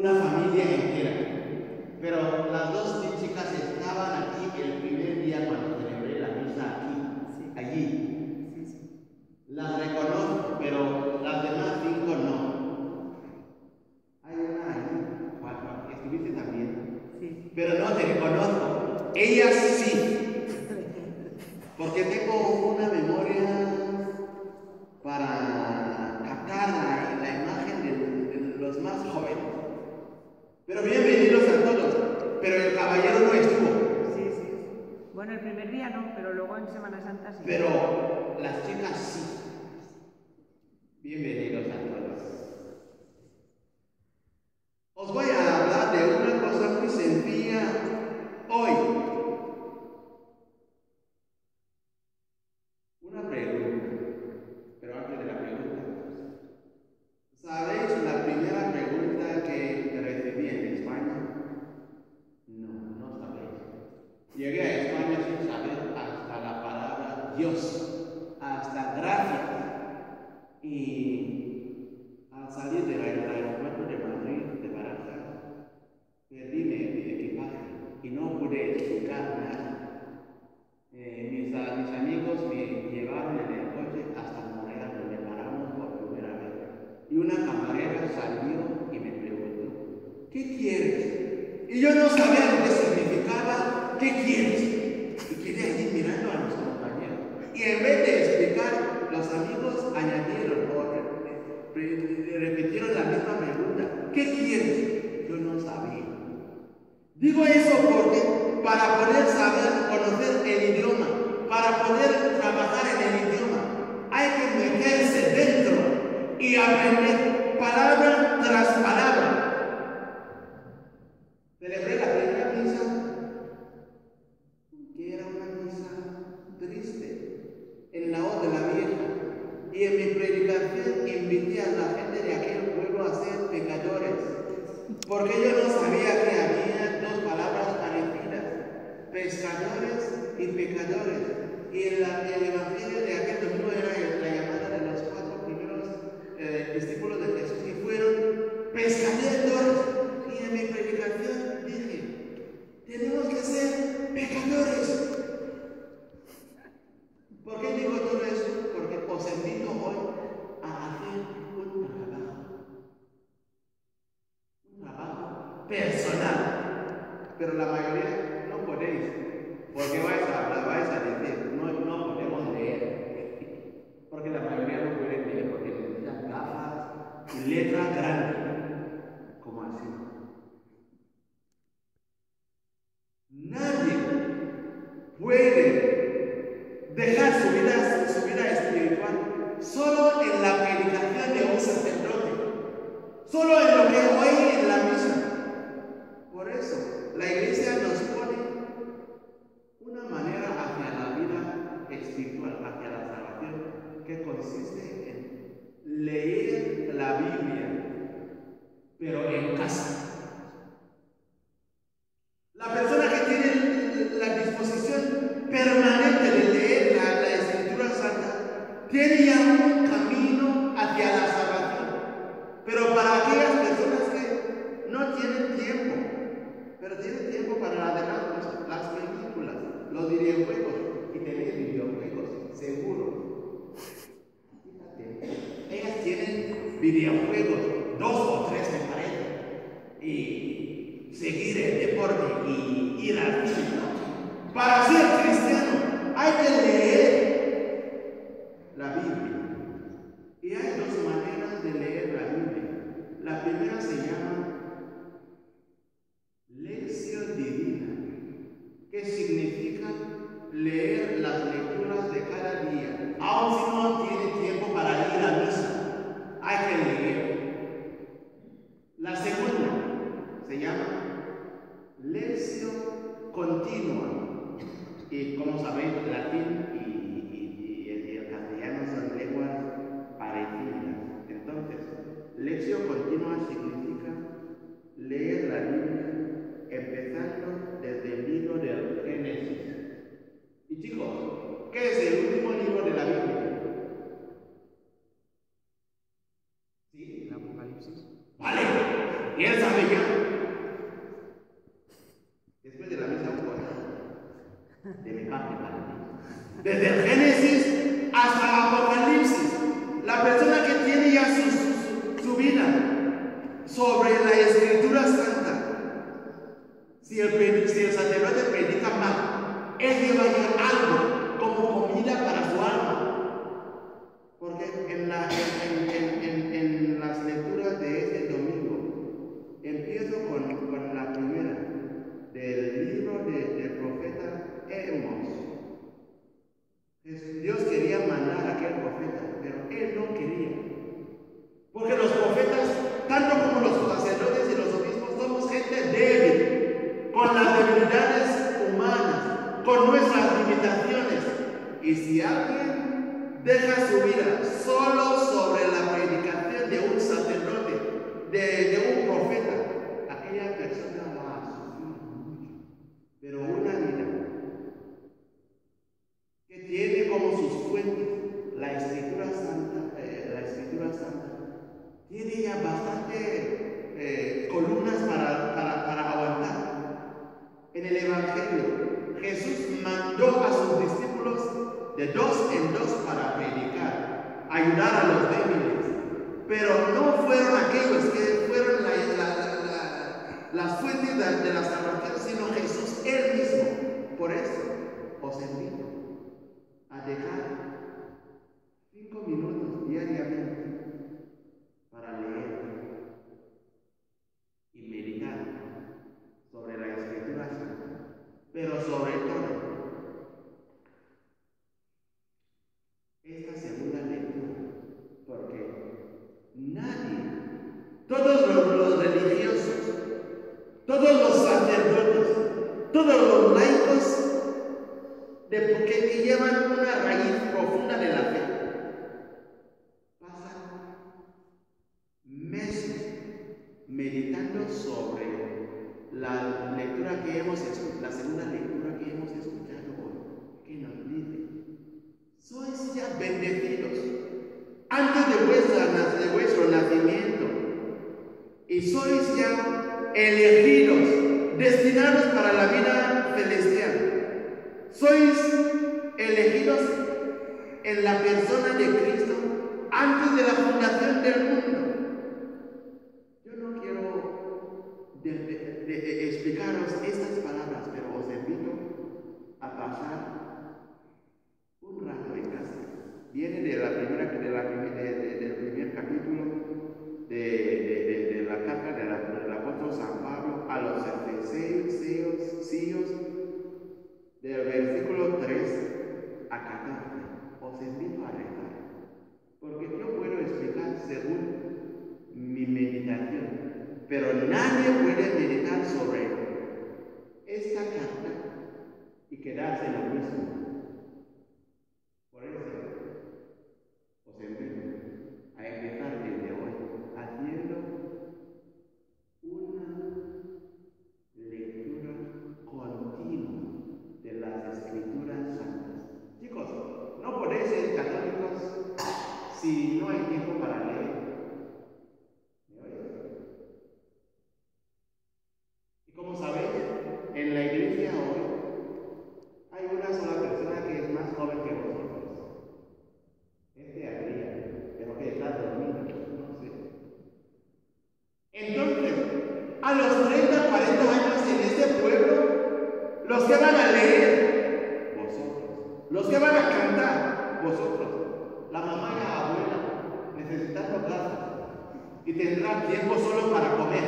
una familia entera. Pero las dos chicas estaban aquí el primer día cuando celebré la misa aquí, allí. Las reconozco, pero las demás 5 no. Hay una allí, 4, estuviste también. Sí. Pero no te reconozco. Ellas sí. Porque tengo una memoria para captar la imagen de los más jóvenes. Pero bienvenidos a todos. Pero el caballero no estuvo. Sí, sí. Bueno, el primer día no, pero luego en Semana Santa sí. Pero las chicas sí. Bienvenidos a todos. Os voy a hablar de una cosa muy sencilla hoy. Una pregunta. Pero antes de la pregunta, ¿sabéis la primera pregunta que recibí en España? No sabéis. Llegué a España sin saber hasta la palabra Dios, hasta gracias. Y al salir del aeropuerto de Madrid, de Barajas, perdí mi equipaje y no pude explicar nada. Mis amigos me llevaron en el coche hasta Moreda, donde paramos por primera vez. Y una camarera salió y me preguntó, ¿qué quieres? Y yo no sabía lo que significaba, ¿qué quieres? Y quedé allí mirando a mis compañeros. Y en vez de explicar, los amigos añadieron o repitieron la misma pregunta, ¿qué quieres? Yo no sabía. Digo eso porque para poder saber, conocer el idioma, para poder trabajar en el idioma, hay que meterse dentro y aprender palabra tras palabra. Celebré la primera misa, que era una misa triste, en la hora de la vieja, y en mi predicación invité a la gente de aquel pueblo a ser pecadores, porque yo no sabía que había dos palabras parecidas, pescadores y pecadores. Y el evangelio de aquel domingo era la llamada de los 4 primeros discípulos de Jesús, y fueron pescadores. Y en mi predicación dije, tenemos que ser pecadores. ¿Por qué digo todo eso? Porque os invito hoy a hacer un trabajo personal. Pero la mayoría no podéis, porque vais a hablar, vais a decir, no podemos leer. Porque la mayoría no puede leer, porque necesitan gafas y letras grandes, como así. Nadie puede dejar su vida espiritual solo en la predicación de un sacerdote, solo en lo que oye en la misa. Por eso, la iglesia nos pone una manera hacia la vida espiritual, hacia la salvación, que consiste en leer la Biblia, pero en casa. La persona que tiene la disposición permanente de leer la Escritura Santa tiene ya un camino hacia la salvación. Pero para aquellas personas que no tienen tiempo, pero tienen tiempo para las demás cosas, las películas, los videojuegos, y tener videojuegos, seguro. Fíjate, ellas tienen videojuegos, 2 o 3 me parece, y seguir el deporte y ir al cine, ¿no? Para ser cristiano hay que leer la Biblia. Y hay 2 maneras de leer la Biblia. La primera se llama lección divina, que significa leer las lecturas de cada día. Aun si no tiene tiempo para ir a misa, hay que leer. La segunda se llama lección continua. Y como sabéis, el latín y el castellano son lenguas parecidas. Entonces, lección continua significa leer la Biblia empezando desde el libro del Génesis. Y chicos, ¿qué es el último libro de la Biblia? ¿Sí? El Apocalipsis. Vale, y él sabe ya. Después de la misa, un correo de mi parte para ti. Desde el Génesis hasta Apocalipsis, la persona que tiene ya su vida sobre la Escritura Santa, si el sacerdote predica mal, él lleva ya algo como comida para su alma. Porque en las lecturas de este domingo, empiezo con la primera del libro del profeta Amos. Dios quería mandar a aquel profeta, pero él no quería. Porque los profetas, tanto como los sacerdotes y los obispos, somos gente débil, con las debilidades humanas, con nuestras limitaciones. Y si alguien deja su vida solo sobre la predicación de un sacerdote, de un profeta, aquella persona va a sufrir mucho. Pero una vida que tiene como sus fuentes la Escritura Santa, tiene ya bastante columnas para aguantar. En el Evangelio, Jesús mandó a sus discípulos de 2 en 2 para predicar, ayudar a los débiles, pero no fueron aquellos que fueron las fuentes de la salvación, sino Jesús él mismo. Por eso os invito a dejar 5 minutos diariamente para leer y meditar sobre la Escritura Santa, pero sobre todo esta segunda lectura, porque nadie, todos los religiosos, todos los sacerdotes, todos los laicos que llevan una raíz profunda de la fe, pasan meses meditando sobre la lectura que hemos hecho, la segunda lectura que hemos escuchado hoy, que nos dice: sois ya bendecidos antes de vuestro nacimiento, y sois ya elegidos, destinados para la vida celestial. Sois elegidos en la persona de Cristo antes de la fundación del mundo. Yo no quiero explicaros estas palabras, pero os invito a pasar un rato en casa. Viene del primer capítulo de la carta del apóstol San Pablo a los Efesios, del versículo 3 a 14. Os invito a rezar, porque yo puedo explicar según mi meditación, pero nadie puede meditar sobre esta carta y quedarse en lo mismo. Por eso os invito a empezar desde hoy haciendo una lectura continua de las Escrituras Santas. Chicos, no podéis ser católicos si no hay tiempo para leer. ¿Me oyes? Y como sabéis, en la iglesia hoy hay una sola persona que es más joven que vosotros. Adrián, pero que está dormido, no sé. Entonces, a los 30, 40 años en este pueblo, los que van a leer, vosotros. Los que van a cantar, vosotros. La mamá y la abuela necesitando casa y tendrá tiempo solo para comer.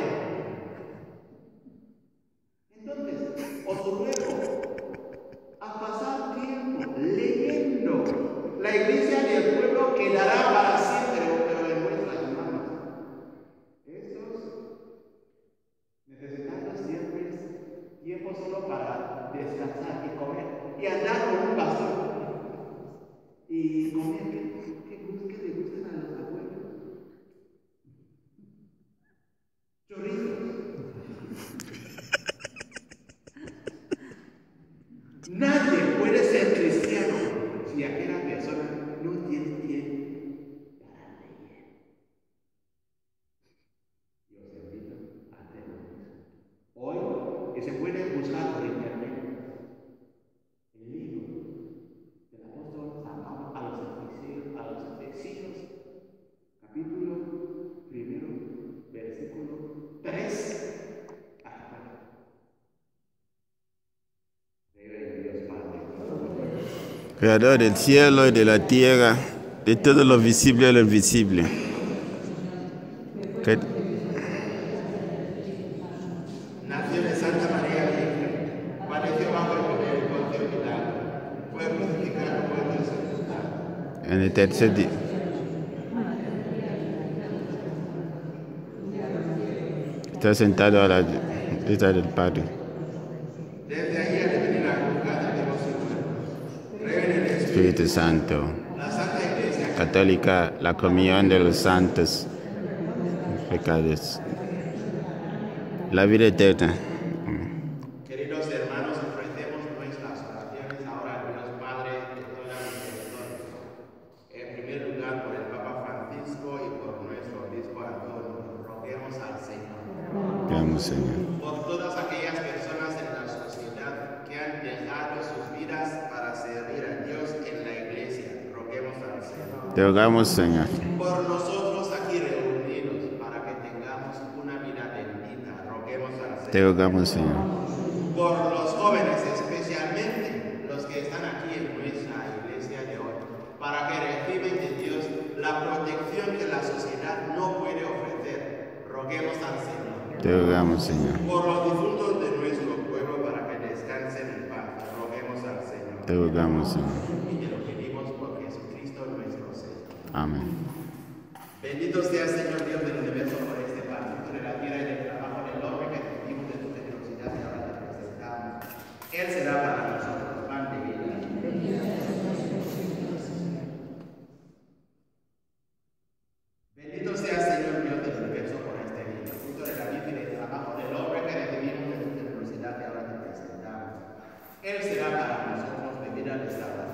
Entonces, os ruego a pasar tiempo leyendo. La iglesia del pueblo quedará para siempre, pero en vuestras manos. Estos necesitamos siempre tiempo solo para descansar y comer y andar con un bastón y comer. ¿Qué le gustan a los abuelos? Chorizos. Nadie puede ser cristiano si aquella persona no tiene tiempo para leer. Y os invito a hacerlo. buscar por internet el libro del apóstol San Pablo a los Efesios, capítulo 1, versículo 3 hasta 4. Creo en Dios Padre. Creador del cielo y de la tierra, de todo lo visible y lo invisible. Nació de Santa María Virgen, padeció bajo el poder de Poncio Pilato, fue crucificado, muerto y sepultado. En el tercer día. Está sentado a la derecha del Padre. Desde ahí ha de venir a juzgar a vivos y muertos. Creo en el Espíritu Santo, la Santa Iglesia católica, la comunión de los santos, los pecados, la vida eterna. Queridos hermanos, ofrecemos nuestras oraciones ahora al Dios Padre de toda la misericordia. En primer lugar, por el Papa Francisco y por nuestro obispo Antonio, roguemos al Señor. Oramos, Señor. Por todas aquellas personas en la sociedad que han dejado sus vidas para servir a Dios en la Iglesia, roguemos al Señor. Te rogamos, Señor. Por nosotros aquí reunidos, para que tengamos una vida bendita, roguemos al Señor. Te rogamos, Señor. Por los jóvenes, especialmente los que están aquí en nuestra iglesia de hoy, para que reciban de Dios la protección que la sociedad no puede ofrecer, roguemos al Señor. Te rogamos, Señor. Por los difuntos de nuestro pueblo, para que descansen en paz, roguemos al Señor. Te rogamos, Señor. Y te lo pedimos por Jesucristo nuestro Señor. Amén. Bendito sea, Señor Dios del universo, por este pan de la tierra y del trabajo del hombre que recibimos de tu generosidad y ahora te presentamos. Él será para nosotros pan de vida. Bendito sea, Señor Dios del universo, por este día, fruto de la vida y del trabajo del hombre que recibimos de tu generosidad y ahora te presentamos. Él será para nosotros bebida de salvación.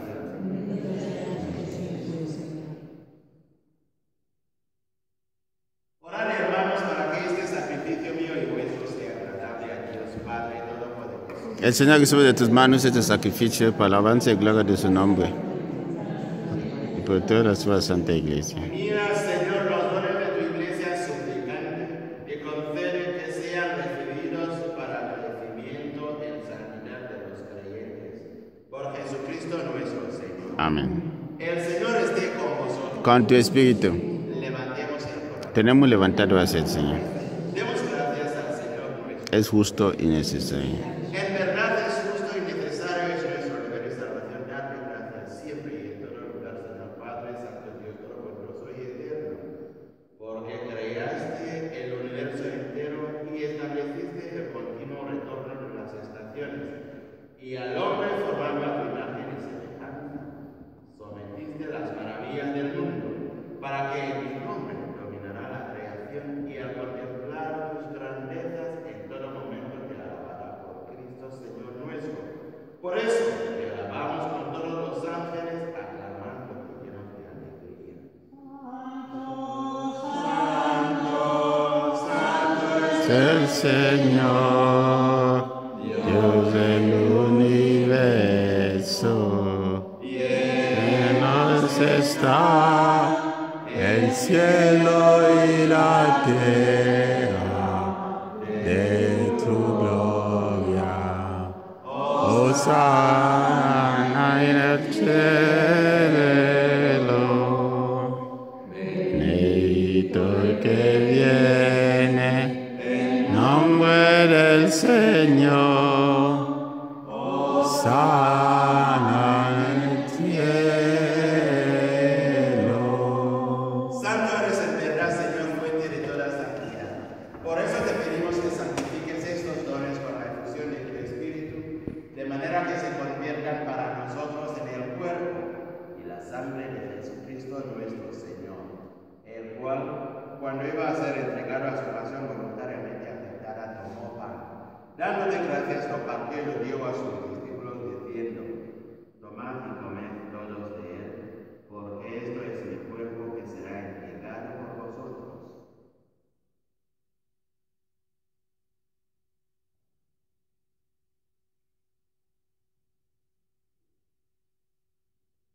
Orad, hermanos, para que este sacrificio mío y vuestro sea agradable a Dios Padre Todopoderoso. El Señor recibe de tus manos este sacrificio para la alabanza y gloria de su nombre. Y por toda la suya Santa Iglesia. Mira, Señor, los dones de tu iglesia suplicante, y concede que sean recibidos para el crecimiento en santidad de los creyentes. Por Jesucristo nuestro Señor. Amén. El Señor esté con vosotros. Con tu espíritu. Levantemos el corazón. Tenemos levantado hacia el Señor. Demos gracias al Señor nuestro. Es justo y necesario. En verdad es justo y necesario, es nuestro deber y salvación, darte gracias siempre y en todo lugar, Señor Padre, Santo Dios Todopoderoso y eterno, porque creaste el universo entero y estableciste el continuo retorno de las estaciones, y al hombre formando a tu imagen y semejanza, sometiste las maravillas del mundo, para que en tu nombre dominará la creación, y al contemplar tus grandezas en todo momento te alabará por Cristo Señor nuestro. Por eso te alabamos con todos los ángeles, aclamando llenos de alegría. Santo, santo es El Señor, Dios del universo, llenos está el cielo y la tierra de tu gloria. Hosana en el cielo, bendito el que viene, nombre del Señor, sana en el cielo. Santo eres en verdad, Señor, fuente de toda santidad. Por eso te pedimos que santifiques estos dones con la efusión de tu Espíritu, de manera que se conviertan para nosotros en el cuerpo y la sangre de Jesucristo nuestro Señor, el cual, cuando iba a ser entregado a su pasión voluntariamente aceptada, tomó pan, dándote gracias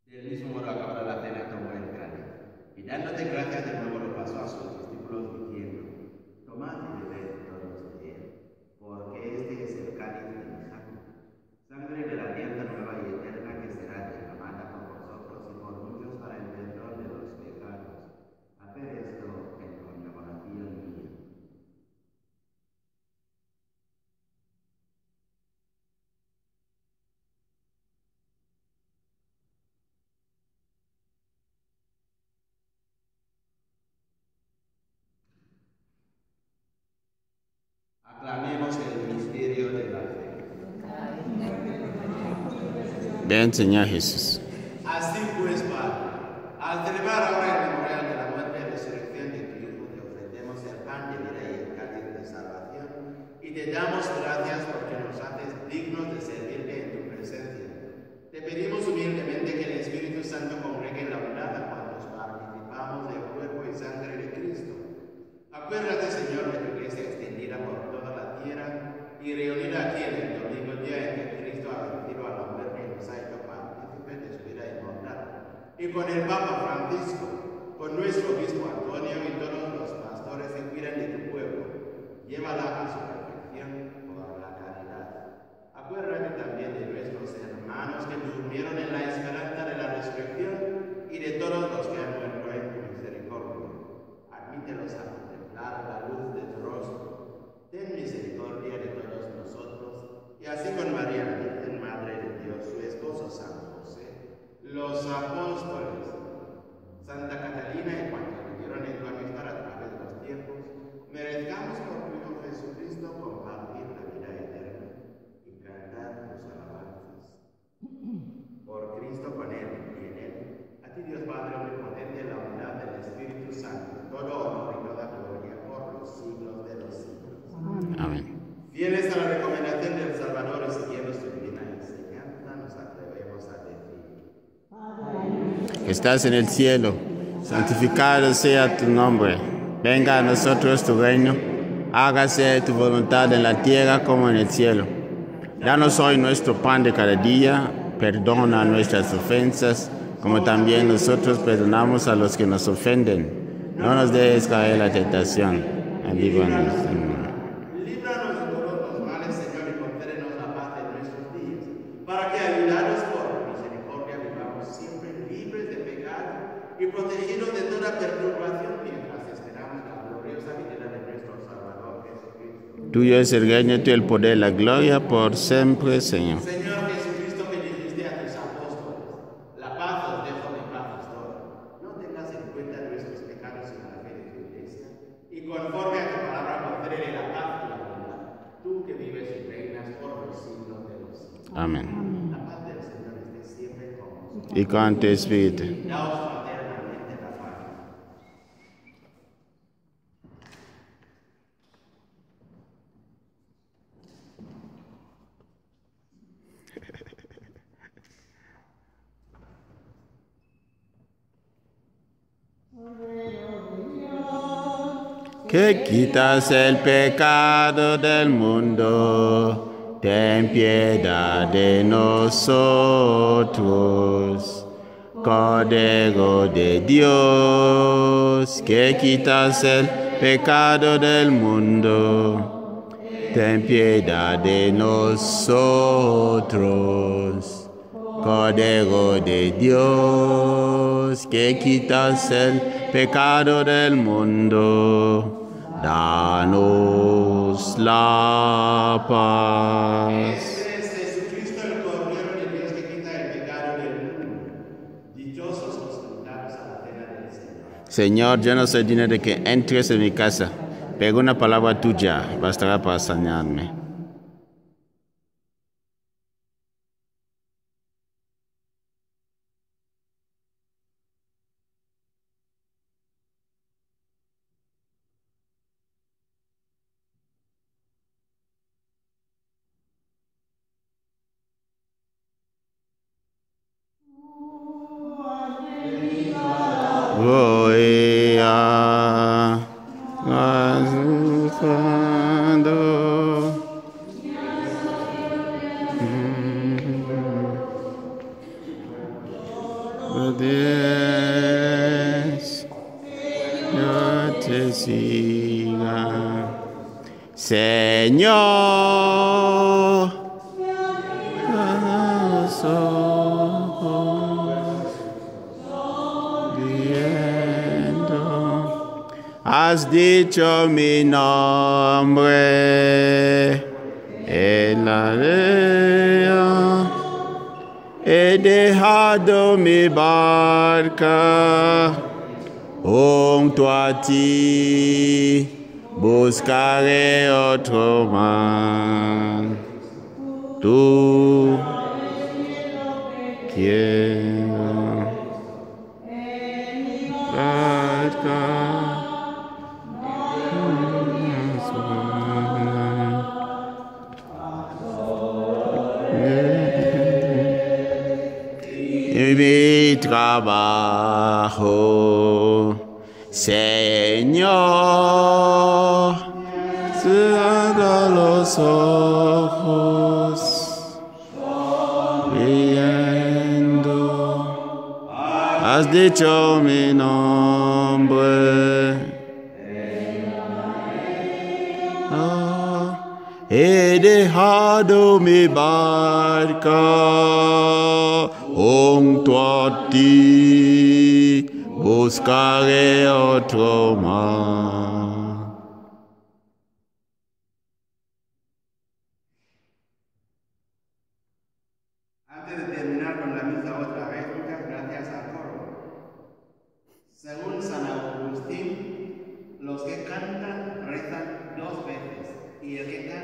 Del mismo modo, acabada la cena, tomó el cáliz y dándote gracias de nuevo lo pasó a sus discípulos diciendo: tomad y bebed todos de él, porque este es el cáliz de mi sangre de la alianza nueva y eterna que será derramada por vosotros y por muchos para el perdón de los pecados. Haced esto en conmemoración mía. Aclamemos el misterio de la fe. Ven, Señor Jesús. Así pues, Padre, al celebrar ahora el memorial de la muerte y resurrección de tu Hijo, te ofrecemos el pan de vida y el cáliz de salvación, y te damos gracias porque nos haces dignos de servirte en tu presencia. Te pedimos humildemente que el Espíritu Santo congregue en la unidad a cuantos participamos del cuerpo y sangre de Cristo. Acuérdate, Señor, de tu iglesia extendida por toda la tierra y reunida aquí en el domingo, día en que Cristo ha vencido a la muerte y nos ha hecho partícipes de su vida inmortal. Y con el Papa Francisco, con nuestro obispo Antonio y todos los pastores que cuidan de tu pueblo, llévala a su perfección por la caridad. Acuérdate también de nuestros hermanos que durmieron en la esperanza de la resurrección y de todos los que han muerto en tu misericordia. Admítelos a contemplar la luz de tu rostro. Ten misericordia de todos nosotros, y así con María, la Virgen Madre de Dios, su esposo San José, los apóstoles, Santa Catalina y cuantos vivieron en tu amistad a través de los tiempos, merezcamos por tu Hijo Jesucristo compartir la vida eterna y cantar tus alabanzas. Por Cristo, con Él y en Él, a ti Dios Padre omnipotente, en la unidad del Espíritu Santo, todo honor y toda gloria por los siglos de los siglos. Amén. Fieles a la recomendación del Salvador y siguiendo su divina enseñanza, nos atrevemos a decir: Que estás en el cielo, santificado sea tu nombre. Venga a nosotros tu reino. Hágase tu voluntad en la tierra como en el cielo. Danos hoy nuestro pan de cada día. Perdona nuestras ofensas, como también nosotros perdonamos a los que nos ofenden. No nos dejes caer en la tentación. Líbranos, Señor. Líbranos de todos los males, Señor, y concédenos la paz en nuestros días, para que, ayudados por tu misericordia, vivamos siempre libres de pecado y protegidos de toda perturbación, mientras esperamos la gloriosa venida de nuestro Salvador Jesucristo. Tuyo es el reino, tuyo el poder, la gloria por siempre, Señor. Señor Jesucristo, que dijiste a tus apóstoles: la paz os dejo, mi paz os doy. No tengas en cuenta nuestros pecados, sino la fe de tu iglesia, y conforme a tu palabra concédele la paz y la unidad, tú que vives y reinas por los siglos de los siglos. Amén. La paz del Señor esté siempre con vosotros. Y con tu espíritu. Daos fraternalmente la paz. Que quitas el pecado del mundo, ten piedad de nosotros. Cordero de Dios, que quitas el pecado del mundo, ten piedad de nosotros. Cordero de Dios, que quitas el pecado del mundo, danos la paz. Este es Jesucristo, el Cordero de Dios, que quita el pecado del mundo. Dichosos los invitados a la cena del Señor. Señor, yo no soy digno de que entres en mi casa, pero una palabra tuya bastará para sanarme. Voy a Señor, los ojos viendo, has dicho mi nombre en la arena, he dejado mi barca junto a ti. Buscaré otro mar, tú quiero barca. Y mi trabajo, Señor, cierra los ojos, viendo, has dicho mi nombre. He dejado mi barca junto a ti, buscaré otro mar. Antes de terminar con la misa otra vez, muchas gracias al coro. Según San Agustín, los que cantan rezan 2 veces y el que